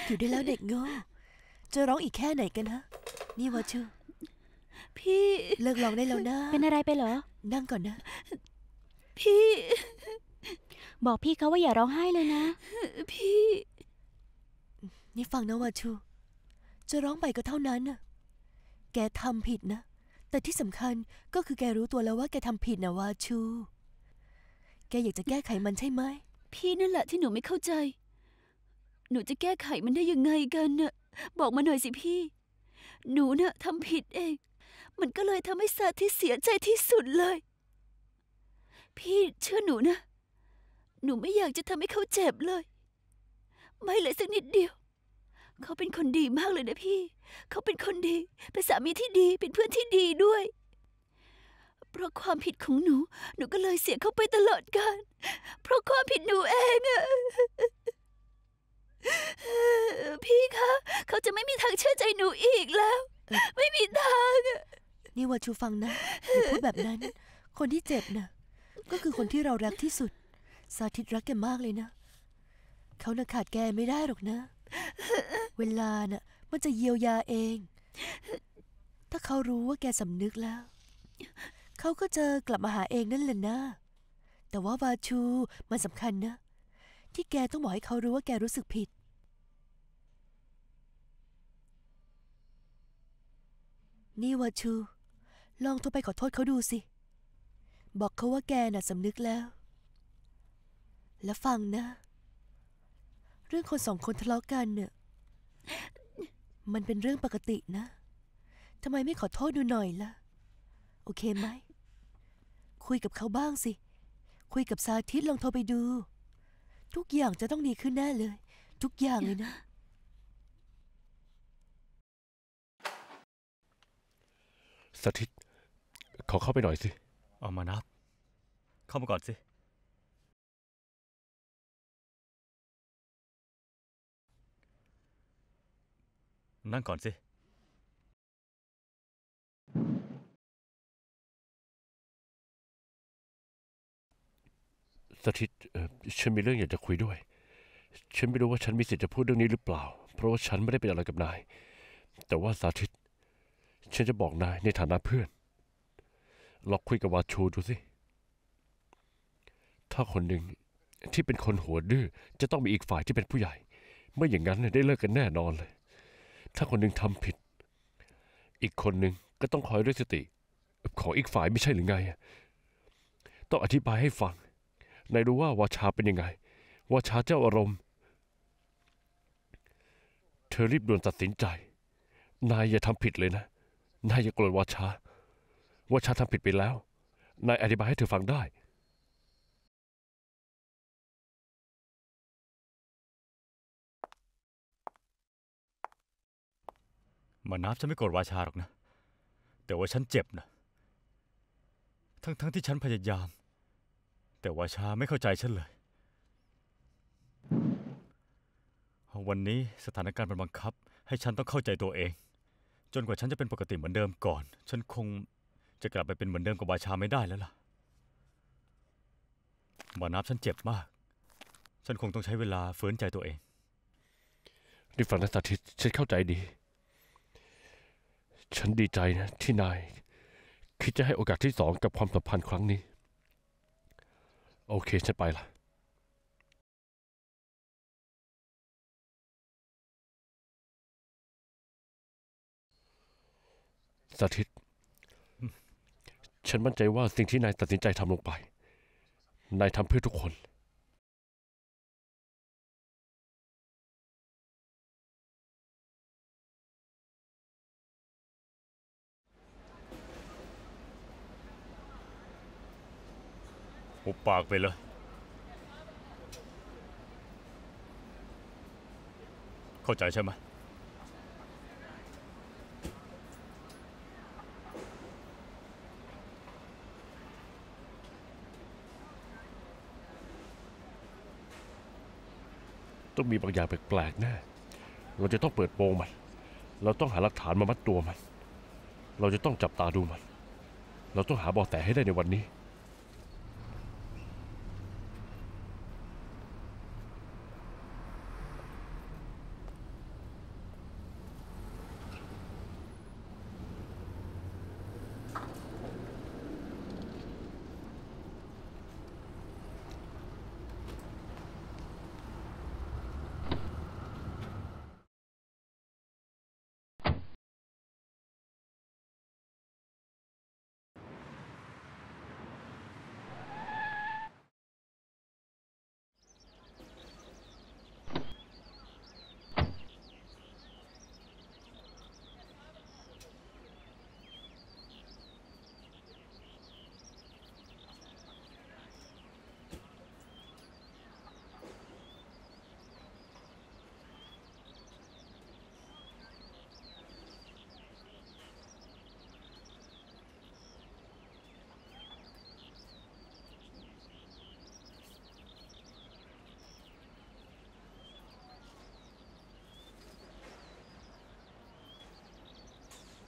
อยู่ได้แล้วเด็กโง่จะร้องอีกแค่ไหนกันฮะนี่วาชูพี่เลิกร้องได้แล้วนะเป็นอะไรไปเหรอนั่งก่อนนะพี่บอกพี่เขาว่าอย่าร้องไห้เลยนะพี่นี่ฟังนะวาชูจะร้องไปก็เท่านั้นน่ะแกทำผิดนะแต่ที่สำคัญก็คือแกรู้ตัวแล้วว่าแกทำผิดนะวาชูแกอยากจะแก้ไขมันใช่ไหมพี่นั่นแหละที่หนูไม่เข้าใจหนูจะแก้ไขมันได้ยังไงกันน่ะบอกมาหน่อยสิพี่หนูน่ะทำผิดเองมันก็เลยทำให้สาธิตเสียใจที่สุดเลยพี่เชื่อหนูนะหนูไม่อยากจะทำให้เขาเจ็บเลยไม่เลยสักนิดเดียวเขาเป็นคนดีมากเลยนะพี่เขาเป็นคนดีเป็นสามีที่ดีเป็นเพื่อนที่ดีด้วยเพราะความผิดของหนูก็เลยเสียเขาไปตลอดกาลเพราะความผิดหนูเองอะพี่คะเขาจะไม่มีทางเชื่อใจหนูอีกแล้วไม่มีทางอะนี่วาชูฟังนะอย่าพูดแบบนั้นคนที่เจ็บนะก็คือคนที่เรารักที่สุดสาธิตรักแกมากเลยนะเขาน่ะขาดแกไม่ได้หรอกนะเวลาน่ะมันจะเยียวยาเองถ้าเขารู้ว่าแกสำนึกแล้วเขาก็จะกลับมาหาเองนั่นแหละนะแต่ว่าวาชูมันสำคัญนะที่แกต้องบอกให้เขารู้ว่าแกรู้สึกผิดนี่วาชูลองโทรไปขอโทษเขาดูสิบอกเขาว่าแกน่ะสำนึกแล้วและฟังนะเรื่องคนสองคนทะเลาะกันเนี่ยมันเป็นเรื่องปกตินะทำไมไม่ขอโทษดูหน่อยล่ะโอเคไหมคุยกับเขาบ้างสิคุยกับสาธิตลองโทรไปดูทุกอย่างจะต้องดีขึ้นแน่เลยทุกอย่างเลยนะสาธิตขอเข้าไปหน่อยสิเอามานับเข้ามาก่อนสินั่งก่อนสิสาธิตฉันมีเรื่องอยากจะคุยด้วยฉันไม่รู้ว่าฉันมีสิทธิ์จะพูดเรื่องนี้หรือเปล่าเพราะว่าฉันไม่ได้เป็นอะไรกับนายแต่ว่าสาธิตฉันจะบอกนายในฐานะเพื่อนลองคุยกับวาชูดูสิถ้าคนหนึ่งที่เป็นคนหัวดื้อจะต้องมีอีกฝ่ายที่เป็นผู้ใหญ่ไม่อย่างนั้นได้เลิกกันแน่นอนเลยถ้าคนหนึ่งทำผิดอีกคนหนึ่งก็ต้องคอยด้วยสติของอีกฝ่ายไม่ใช่หรือไงต้องอธิบายให้ฟังนายรู้ว่าวาชาเป็นยังไงวาชาเจ้าอารมณ์เธอรีบด่วนตัดสินใจนายอย่าทำผิดเลยนะนายอย่าโกรธวาชาทำผิดไปแล้วนายอธิบายให้เธอฟังได้มานับฉันไม่โกรธวาชาหรอกนะแต่ว่าฉันเจ็บนะทั้งที่ฉันพยายามแต่วาชาไม่เข้าใจฉันเลยวันนี้สถานการณ์มันบังคับให้ฉันต้องเข้าใจตัวเองจนกว่าฉันจะเป็นปกติเหมือนเดิมก่อนฉันคงจะกลับไปเป็นเหมือนเดิมกับวาชาไม่ได้แล้วล่ะมานับฉันเจ็บมากฉันคงต้องใช้เวลาฟื้นใจตัวเองนี่ฟังนะสาธิตฉันเข้าใจดีฉันดีใจนะที่นายคิดจะให้โอกาสที่สองกับความสัมพันธ์ครั้งนี้โอเคฉันไปละสาธิตฉันมั่นใจว่าสิ่งที่นายตัดสินใจทำลงไปนายทำเพื่อทุกคนหุบปากไปเลยเข้าใจใช่ไหมต้องมีบางอย่างแปลกๆแน่เราจะต้องเปิดโปงมันเราต้องหาหลักฐานมามัดตัวมันเราจะต้องจับตาดูมันเราต้องหาเบาะแสให้ได้ในวันนี้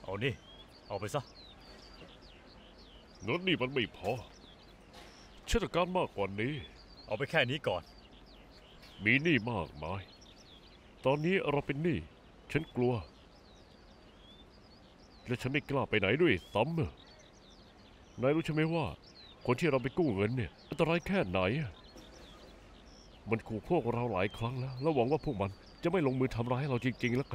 เอานี่เอาไปซะเงินนี่มันไม่พอฉันต้องการมากกว่านี้เอาไปแค่นี้ก่อนมีหนี้มากมาย ตอนนี้เราเป็นหนี้ฉันกลัว และฉันไม่กล้าไปไหนด้วยซ้ำนายรู้ใช่ไหมว่า คนที่เราไปกู้เงินเนี่ยอันตรายแค่ไหน มันขู่พวกเราหลายครั้งแล้วหวังว่าพวกมันจะไม่ลงมือทำร้ายเราจริงๆแล้วกัน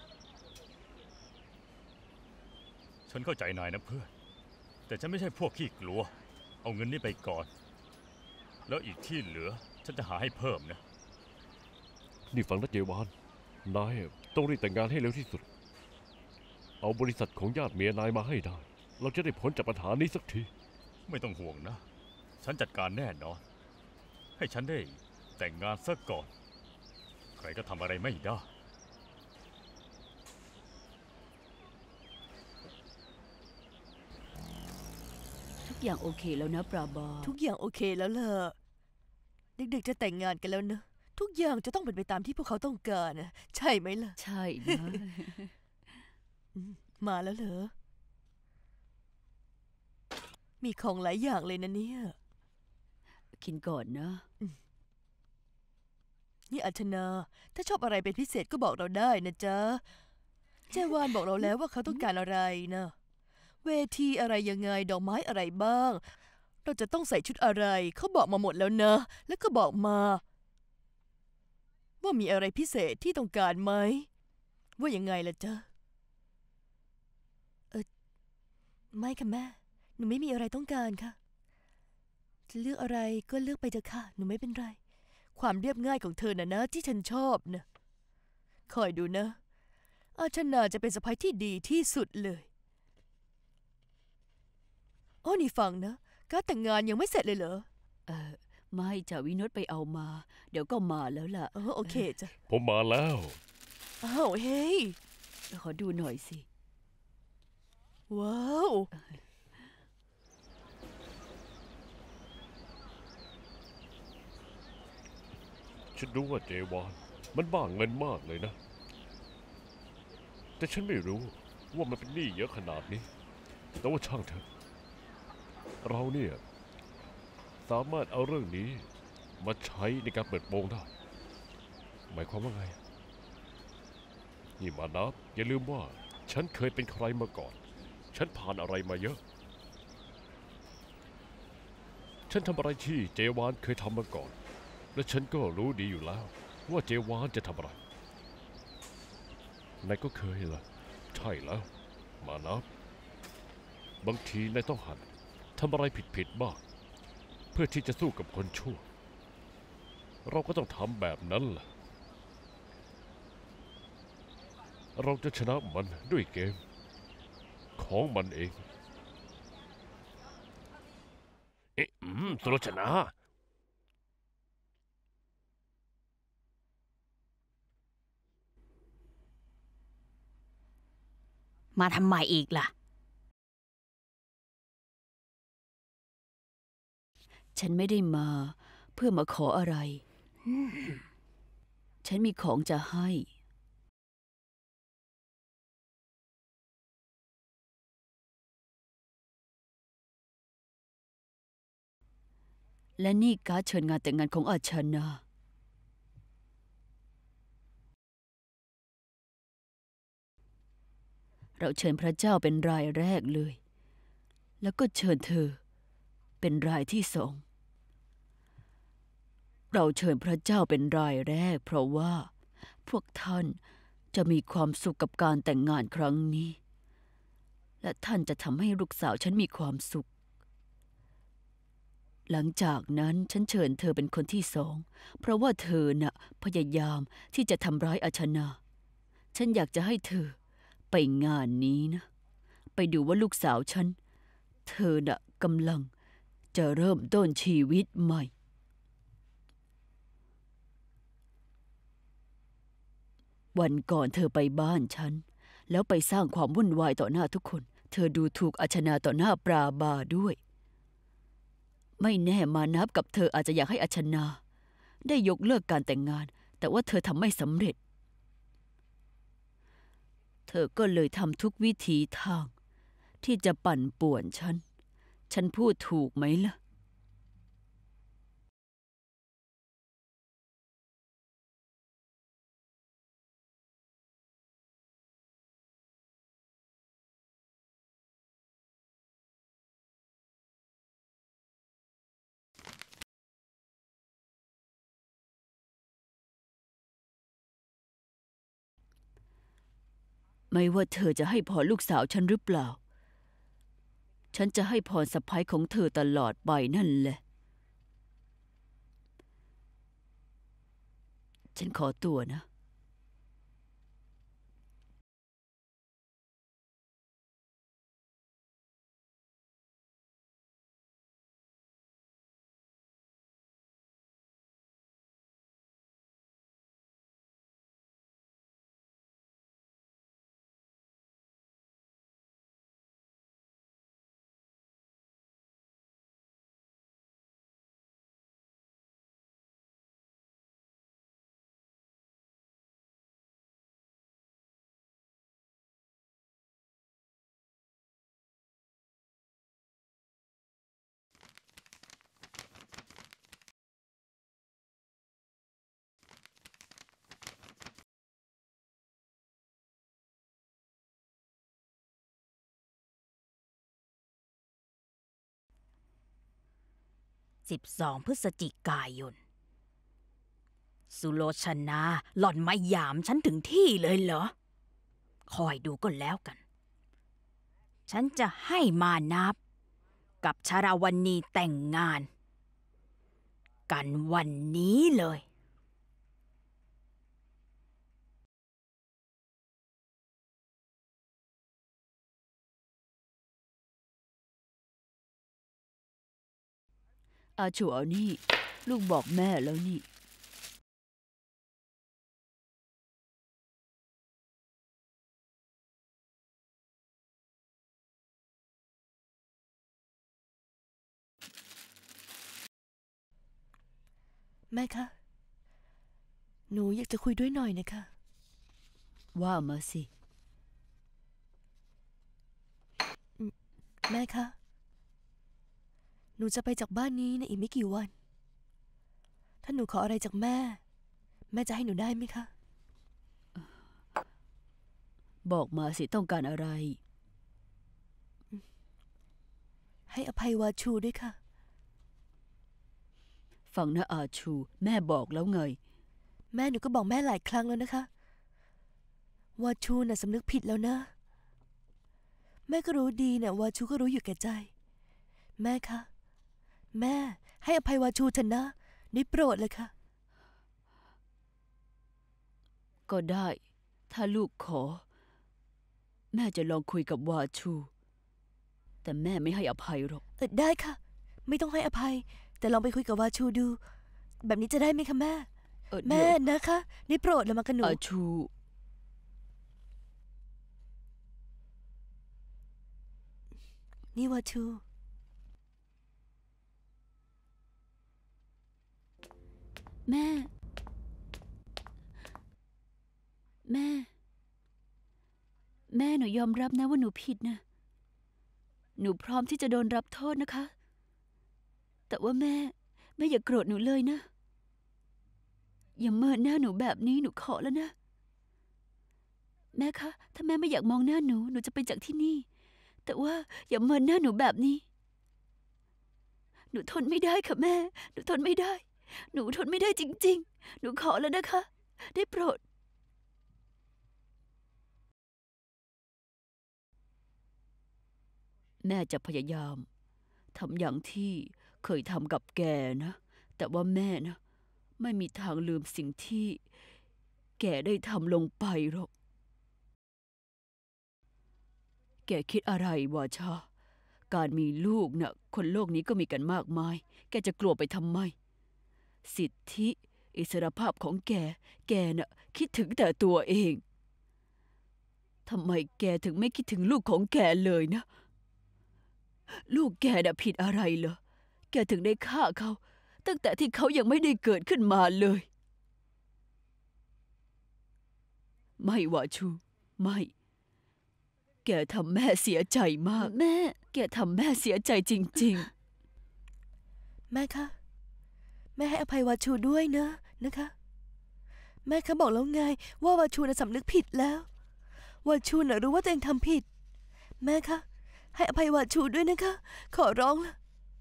ฉันเข้าใจนายนะเพื่อน แต่ฉันไม่ใช่พวกขี้กลัว เอาเงินนี่ไปก่อน แล้วอีกที่เหลือฉันจะหาให้เพิ่มนะนี่ฟังนะเจวานนายต้องรีบแต่งงานให้เร็วที่สุด เอาบริษัทของญาติเมียนายมาให้ได้ เราจะได้พ้นจากปัญหานี้สักทีไม่ต้องห่วงนะ ฉันจัดการแน่นอน ให้ฉันได้แต่งงานซะก่อน ใครก็ทำอะไรไม่ได้ทุกอย่างโอเคแล้วนะปราบาทุกอย่างโอเคแล้วล่ะเด็กๆจะแต่งงานกันแล้วนะทุกอย่างจะต้องเป็นไปตามที่พวกเขาต้องการนะใช่ไหมล่ะใช่นะมาแล้วเหรอมีของหลายอย่างเลยนะเนี่ยกินก่อนนะนี่อัชนาถ้าชอบอะไรเป็นพิเศษก็บอกเราได้นะจ๊ะเจวานบอกเราแล้วว่าเขาต้องการอะไรนะเวทีอะไรยังไงดอกไม้อะไรบ้าง เราจะต้องใส่ชุดอะไรเขาบอกมาหมดแล้วนะ แล้วก็บอกมา ว่ามีอะไรพิเศษที่ต้องการไหมว่ายังไงล่ะจ๊ะไม่ค่ะแม่หนูไม่มีอะไรต้องการค่ะจะเลือกอะไรก็เลือกไปเถอะค่ะหนูไม่เป็นไรความเรียบง่ายของเธอน่ะนะที่ฉันชอบนะคอยดูนะอาชนาจะเป็นสะใภ้ที่ดีที่สุดเลยอ้อนี่ฟังนะการแต่งงานยังไม่เสร็จเลยเหรอไม่จ้ะวินดไปเอามา เดี๋ยวก็มาแล้วล่ะโอเคจ้ะผมมาแล้วอ้าวเฮ้ยขอดูหน่อยสิว้าวฉันรู้ว่าเจวานมันบ้าเงินมากเลยนะ แต่ฉันไม่รู้ว่ามันเป็นหนี้เยอะขนาดนี้ แต่ว่าช่างเถอะ เราเนี่ยสามารถเอาเรื่องนี้มาใช้ในการเปิดโปงได้ หมายความว่าไง นี่มานับอย่าลืมว่าฉันเคยเป็นใครมาก่อน ฉันผ่านอะไรมาเยอะ ฉันทำอะไรที่เจวานเคยทำมาก่อน และฉันก็รู้ดีอยู่แล้วว่าเจวานจะทำอะไรนายก็เคยล่ะใช่แล้ว มานับบางทีนายต้องหัดทำอะไรผิดๆบ้างเพื่อที่จะสู้กับคนชั่ว เราก็ต้องทำแบบนั้นล่ะ เราจะชนะมันด้วยเกมของมันเองสุรชนะมาทำไมอีกล่ะฉันไม่ได้มาเพื่อมาขออะไร ฉันมีของจะให้ และนี่การ์ดเชิญงานแต่งงานของอาชนา เราเชิญพระเจ้าเป็นรายแรกเลย แล้วก็เชิญเธอเป็นรายที่สอง เราเชิญพระเจ้าเป็นรายแรกเพราะว่าพวกท่านจะมีความสุขกับการแต่งงานครั้งนี้ และท่านจะทำให้ลูกสาวฉันมีความสุข หลังจากนั้นฉันเชิญเธอเป็นคนที่สองเพราะว่าเธอน่ะพยายามที่จะทำร้ายอาชนา ฉันอยากจะให้เธอไปงานนี้นะ ไปดูว่าลูกสาวฉันเธอน่ะกำลังจะเริ่มต้นชีวิตใหม่ วันก่อนเธอไปบ้านฉันแล้วไปสร้างความวุ่นวายต่อหน้าทุกคน เธอดูถูกอาชนาต่อหน้าปราบาด้วย ไม่แน่มานับกับเธออาจจะอยากให้อาชนาได้ยกเลิกการแต่งงาน แต่ว่าเธอทำไม่สำเร็จเธอก็เลยทำทุกวิถีทาง ที่จะปั่นป่วนฉัน ฉันพูดถูกไหมล่ะ ไม่ว่าเธอจะให้พรลูกสาวฉันหรือเปล่า ฉันจะให้พรสะใภ้ของเธอตลอดไปนั่นแหละ ฉันขอตัวนะ 12 พฤศจิกายน สุโลชนาหล่อนมาหยามฉันถึงที่เลยเหรอ คอยดูก็แล้วกัน ฉันจะให้มานับ กับชาราวณีแต่งงาน กันวันนี้เลยอาชูเอานี่ ลูกบอกแม่แล้วนี่แม่คะ หนูอยากจะคุยด้วยหน่อยนะคะว่ามาสิแม่คะ หนูจะไปจากบ้านนี้ในอีกไม่กี่วัน ถ้าหนูขออะไรจากแม่ แม่จะให้หนูได้ไหมคะบอกมาสิต้องการอะไรให้อภัยวาชูด้วยค่ะฟังนะอาชู แม่บอกแล้วไงแม่หนูก็บอกแม่หลายครั้งแล้วนะคะวาชูน่ะสำนึกผิดแล้วนะ แม่ก็รู้ดีนะวาชูก็รู้อยู่แก่ใจ แม่คะ แม่ให้อภัยวาชูเถอะนะได้โปรดเลยค่ะก็ได้ ถ้าลูกขอ แม่จะลองคุยกับวาชู แต่แม่ไม่ให้อภัยหรอกได้ค่ะ ไม่ต้องให้อภัย แต่ลองไปคุยกับวาชูดู แบบนี้จะได้ไหมคะแม่ แม่นะคะได้โปรดแล้วมากันหนูอาชูนี่วาชูแม่ แม่ แม่หนูยอมรับนะว่าหนูผิดนะ หนูพร้อมที่จะโดนรับโทษนะคะ แต่ว่าแม่อย่าโกรธหนูเลยนะ อย่าเมินหน้าหนูแบบนี้หนูขอแล้วนะ แม่คะ ถ้าแม่ไม่อยากมองหน้าหนู หนูจะไปจากที่นี่ แต่ว่าอย่าเมินหน้าหนูแบบนี้ หนูทนไม่ได้ค่ะแม่ หนูทนไม่ได้ หนูทนไม่ได้จริงๆ หนูขอแล้วนะคะ ได้โปรด แม่จะพยายามทำอย่างที่เคยทำกับแกนะ แต่ว่าแม่นะ ไม่มีทางลืมสิ่งที่แกได้ทำลงไปหรอก แกคิดอะไรวะชา การมีลูกนะคนโลกนี้ก็มีกันมากมาย แกจะกลัวไปทำไม สิทธิอิสรภาพของแกน่ะคิดถึงแต่ตัวเองทำไมแกถึงไม่คิดถึงลูกของแกเลยนะ ลูกแกน่ะผิดอะไรเหรอ แกถึงได้ฆ่าเขา ตั้งแต่ที่เขายังไม่ได้เกิดขึ้นมาเลย ไม่วาชู ไม่แกทำแม่เสียใจมากแม่ แกทำแม่เสียใจจริงแม่คะแม่ให้อภัยวาชูด้วยนะคะ แม่คะบอกแล้วไงว่าวาชูน่ะสำนึกผิดแล้ววาชูน่ะรู้ว่าตัวเองทำผิด แม่คะให้อภัยวาชูด้วยนะคะ ขอร้องละ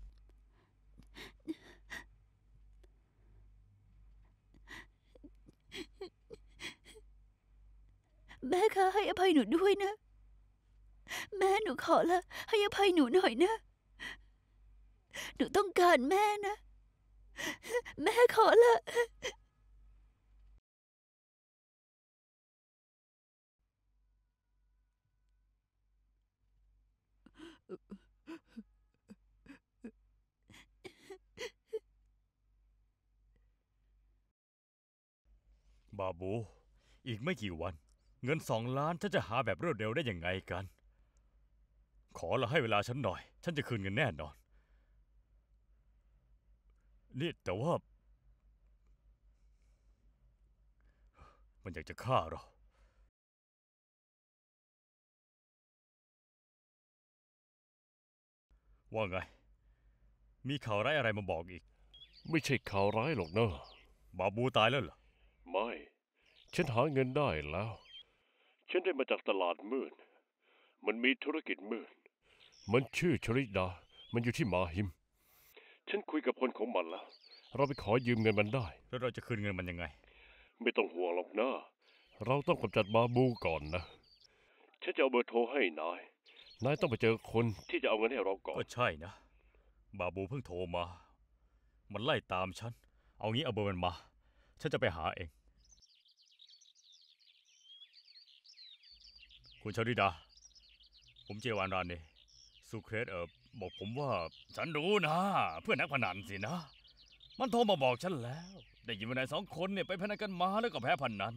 ๆ แม่คะให้อภัยหนูด้วยนะ แม่หนูขอละให้อภัยหนูหน่อยนะ หนูต้องการแม่นะ แม่ขอละบาบู อีกไม่กี่วัน เงิน2 ล้านฉันจะหาแบบรวดเร็วได้ยังไงกัน ขอละให้เวลาฉันหน่อย ฉันจะคืนเงินแน่นอน นี่แต่ว่า มันอยากจะฆ่าเรา ว่าไง มีข่าวร้ายอะไรมาบอกอีกไม่ใช่ข่าวร้ายหรอกนะบาบูตายแล้วเหรอไม่ ฉันหาเงินได้แล้ว ฉันได้มาจากตลาดมืด มันมีธุรกิจมืด มันชื่อชริดา มันอยู่ที่มาฮิม ฉันคุยกับคนของมันแล้ว เราไปขอยืมเงินมันได้แล้วเราจะคืนเงินมันยังไงไม่ต้องห่วงหรอกนะ เราต้องกำจัดบาบูก่อนนะ ฉันจะเอาเบอร์โทรให้นาย นายต้องไปเจอคนที่จะเอาเงินให้เราก่อก็นใช่นะ บาบูเพิ่งโทรมา มันไล่ตามฉัน เอางี้เอาเบอร์มันมา ฉันจะไปหาเอง คุณชริดา ผมเจวานรานเนซูเครสบอกผมว่า ฉันรู้นะ เพื่อนนักพนันสินะ มันโทรมาบอกฉันแล้ว ได้ยินว่านาย2 คนเนี่ยไปพนันกันมาแล้วก็แพ้พนัน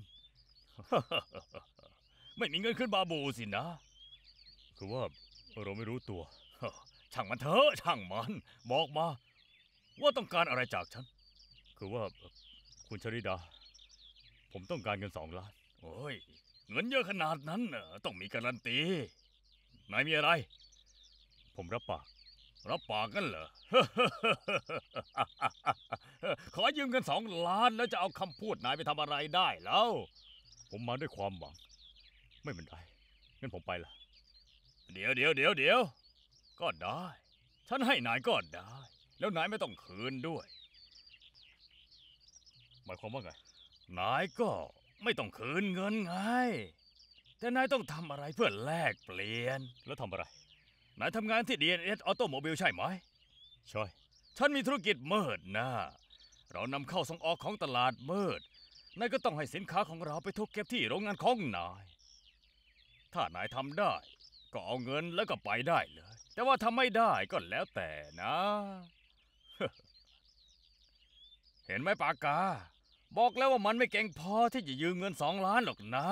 ไม่มีเงินขึ้นบาบูสินะ คือว่าเราไม่รู้ตัว ช่างมันเถอะช่างมัน บอกมา ว่าต้องการอะไรจากฉัน คือว่าคุณชริดา ผมต้องการเงิน2 ล้าน โอ้ย เงินเยอะขนาดนั้นน่ะต้องมีการันตี นายมีอะไร ผมรับปาก รับปากกันเหรอ ขอยืมเงิน2 ล้านแล้วจะเอาคำพูดนายไปทำอะไรได้แล้ว ผมมาด้วยความหวัง ไม่เป็นไร งั้นผมไปละเดี๋ยว ก็ได้ ฉันให้นายก็ได้ แล้วนายไม่ต้องคืนด้วย หมายความว่าไง นายก็ไม่ต้องคืนเงินไง แต่นายต้องทำอะไรเพื่อแลกเปลี่ยน แล้วทำอะไร นายทำงานที่ DNS Automobile ใช่ไหม ใช่ ฉันมีธุรกิจมืดนะ เรานำเข้าส่งออกของตลาดมืด นายก็ต้องให้สินค้าของเราไปถูกเก็บที่โรงงานของนาย ถ้านายทำได้ ก็เอาเงินแล้วก็ไปได้เลย แต่ว่าทำไม่ได้ก็แล้วแต่นะ เห็นไหมปากกา บอกแล้วว่ามันไม่เก่งพอที่จะยืมเงิน2 ล้านหรอกนะ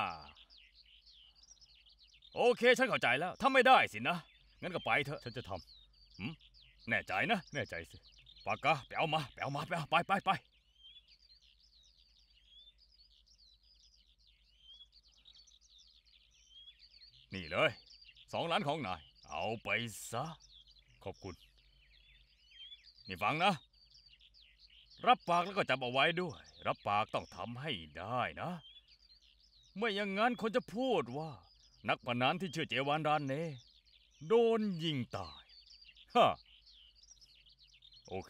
โอเคฉันเข้าใจแล้วทำไม่ได้สินะ งั้นก็ไปเถอะ ฉันจะทำแน่ใจนะ แน่ใจสิ ปากกาไปเอามา ไป นี่เลย2 ล้านของนาย เอาไปซะ ขอบคุณ นี่ฟังนะ รับปากแล้วก็จำเอาไว้ด้วย รับปากต้องทำให้ได้นะ ไม่อย่างนั้นคนจะพูดว่า นักพนันที่ชื่อเจวานรานเนโดนยิงตายฮะโอเค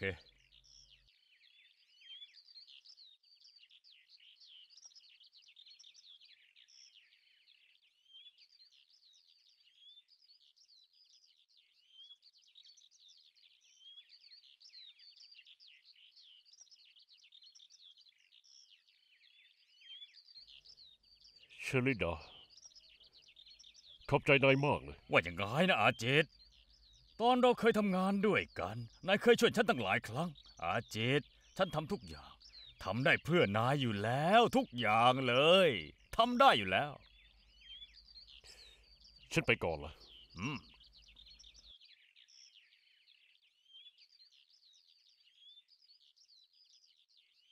ชริดา ขอบใจนายมากเลยว่าอย่างไงนะอาเจตตอนเราเคยทำงานด้วยกัน นายเคยช่วยฉันตั้งหลายครั้ง อาเจตฉันทำทุกอย่าง ทำได้เพื่อนายอยู่แล้วทุกอย่างเลย ทำได้อยู่แล้วฉันไปก่อนละอืม